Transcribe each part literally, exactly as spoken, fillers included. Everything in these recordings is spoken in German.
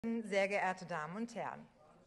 Sehr geehrte Damen und Herren,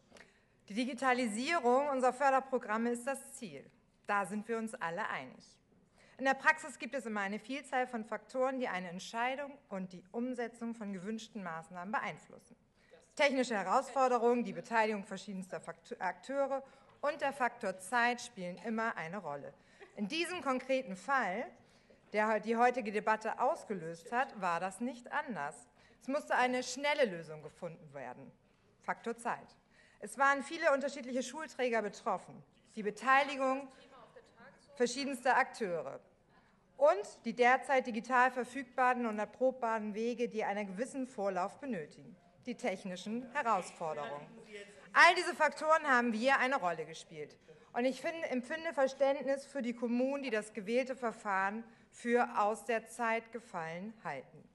die Digitalisierung unserer Förderprogramme ist das Ziel. Da sind wir uns alle einig. In der Praxis gibt es immer eine Vielzahl von Faktoren, die eine Entscheidung und die Umsetzung von gewünschten Maßnahmen beeinflussen. Technische Herausforderungen, die Beteiligung verschiedenster Akteure und der Faktor Zeit spielen immer eine Rolle. In diesem konkreten Fall, der die heutige Debatte ausgelöst hat, war das nicht anders. Es musste eine schnelle Lösung gefunden werden. Faktor Zeit. Es waren viele unterschiedliche Schulträger betroffen. Die Beteiligung verschiedenster Akteure und die derzeit digital verfügbaren und erprobbaren Wege, die einen gewissen Vorlauf benötigen. Die technischen Herausforderungen. All diese Faktoren haben hier eine Rolle gespielt. Und ich finde, empfinde Verständnis für die Kommunen, die das gewählte Verfahren für aus der Zeit gefallen halten.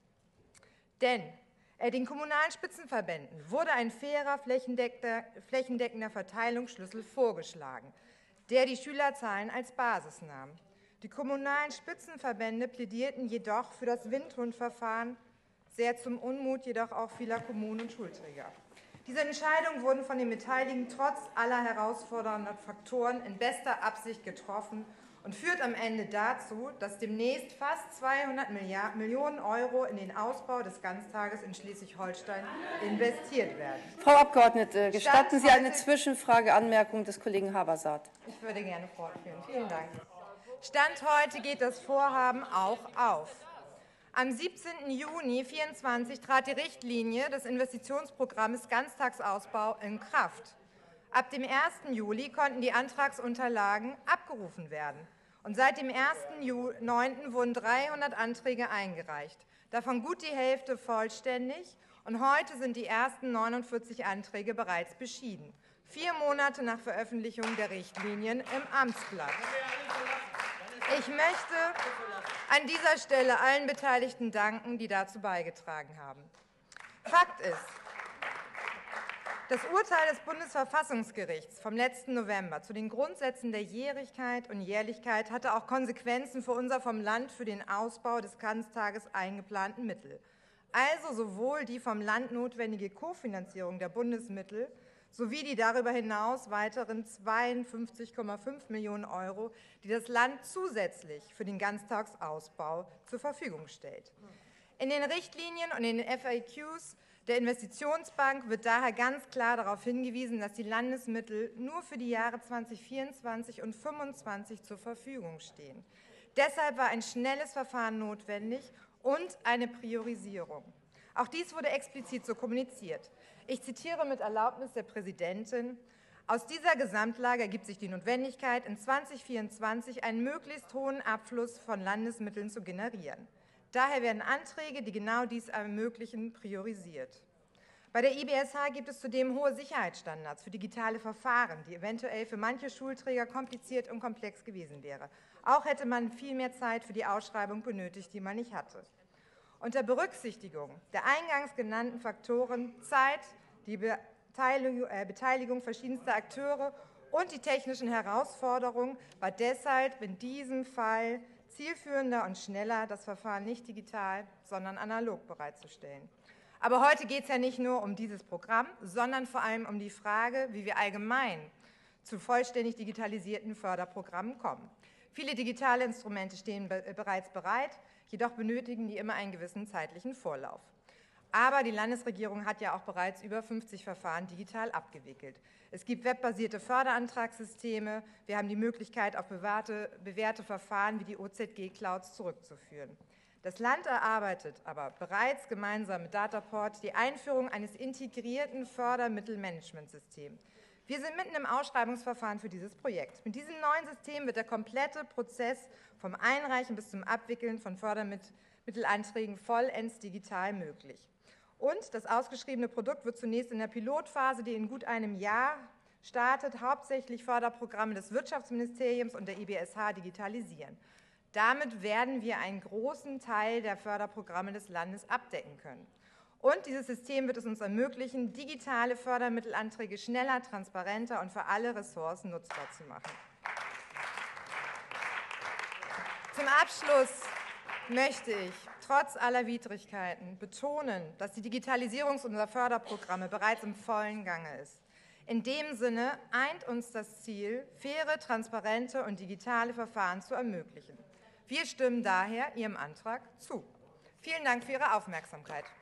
Denn äh, den kommunalen Spitzenverbänden wurde ein fairer, flächendeckender, flächendeckender Verteilungsschlüssel vorgeschlagen, der die Schülerzahlen als Basis nahm. Die kommunalen Spitzenverbände plädierten jedoch für das Windhundverfahren, sehr zum Unmut jedoch auch vieler Kommunen und Schulträger. Diese Entscheidungen wurden von den Beteiligten trotz aller herausfordernden Faktoren in bester Absicht getroffen und führt am Ende dazu, dass demnächst fast zweihundert Millionen Euro in den Ausbau des Ganztages in Schleswig-Holstein investiert werden. Frau Abgeordnete, gestatten Sie eine Zwischenfrage, Anmerkung des Kollegen Habersaat. Ich würde gerne fortführen. Vielen Dank. Stand heute geht das Vorhaben auch auf. Am siebzehnten Juni zweitausendvierundzwanzig trat die Richtlinie des Investitionsprogramms Ganztagsausbau in Kraft. Ab dem ersten Juli konnten die Antragsunterlagen abgerufen werden. Und seit dem ersten neunten wurden dreihundert Anträge eingereicht, davon gut die Hälfte vollständig. Und heute sind die ersten neunundvierzig Anträge bereits beschieden, vier Monate nach Veröffentlichung der Richtlinien im Amtsblatt. Ich möchte an dieser Stelle allen Beteiligten danken, die dazu beigetragen haben. Fakt ist, das Urteil des Bundesverfassungsgerichts vom letzten November zu den Grundsätzen der Jährigkeit und Jährlichkeit hatte auch Konsequenzen für unser vom Land für den Ausbau des Ganztages eingeplanten Mittel. Also sowohl die vom Land notwendige Kofinanzierung der Bundesmittel sowie die darüber hinaus weiteren zweiundfünfzig Komma fünf Millionen Euro, die das Land zusätzlich für den Ganztagsausbau zur Verfügung stellt. In den Richtlinien und in den F A Qs der Investitionsbank wird daher ganz klar darauf hingewiesen, dass die Landesmittel nur für die Jahre zweitausendvierundzwanzig und zweitausendfünfundzwanzig zur Verfügung stehen. Deshalb war ein schnelles Verfahren notwendig und eine Priorisierung. Auch dies wurde explizit so kommuniziert. Ich zitiere mit Erlaubnis der Präsidentin: Aus dieser Gesamtlage ergibt sich die Notwendigkeit, in zweitausendvierundzwanzig einen möglichst hohen Abfluss von Landesmitteln zu generieren. Daher werden Anträge, die genau dies ermöglichen, priorisiert. Bei der I B S H gibt es zudem hohe Sicherheitsstandards für digitale Verfahren, die eventuell für manche Schulträger kompliziert und komplex gewesen wäre. Auch hätte man viel mehr Zeit für die Ausschreibung benötigt, die man nicht hatte. Unter Berücksichtigung der eingangs genannten Faktoren Zeit, die Beteiligung, äh, Beteiligung verschiedenster Akteure und die technischen Herausforderungen war deshalb in diesem Fall zielführender und schneller, das Verfahren nicht digital, sondern analog bereitzustellen. Aber heute geht es ja nicht nur um dieses Programm, sondern vor allem um die Frage, wie wir allgemein zu vollständig digitalisierten Förderprogrammen kommen. Viele digitale Instrumente stehen be- bereits bereit, jedoch benötigen die immer einen gewissen zeitlichen Vorlauf. Aber die Landesregierung hat ja auch bereits über fünfzig Verfahren digital abgewickelt. Es gibt webbasierte Förderantragssysteme. Wir haben die Möglichkeit, auf bewährte, bewährte Verfahren wie die O Z G-Clouds zurückzuführen. Das Land erarbeitet aber bereits gemeinsam mit Dataport die Einführung eines integrierten Fördermittelmanagementsystems. Wir sind mitten im Ausschreibungsverfahren für dieses Projekt. Mit diesem neuen System wird der komplette Prozess vom Einreichen bis zum Abwickeln von Fördermittelanträgen vollends digital möglich. Und das ausgeschriebene Produkt wird zunächst in der Pilotphase, die in gut einem Jahr startet, hauptsächlich Förderprogramme des Wirtschaftsministeriums und der I B S H digitalisieren. Damit werden wir einen großen Teil der Förderprogramme des Landes abdecken können. Und dieses System wird es uns ermöglichen, digitale Fördermittelanträge schneller, transparenter und für alle Ressorts nutzbar zu machen. Zum Abschluss möchte ich trotz aller Widrigkeiten betonen, dass die Digitalisierung unserer Förderprogramme bereits im vollen Gange ist. In dem Sinne eint uns das Ziel, faire, transparente und digitale Verfahren zu ermöglichen. Wir stimmen daher Ihrem Antrag zu. Vielen Dank für Ihre Aufmerksamkeit.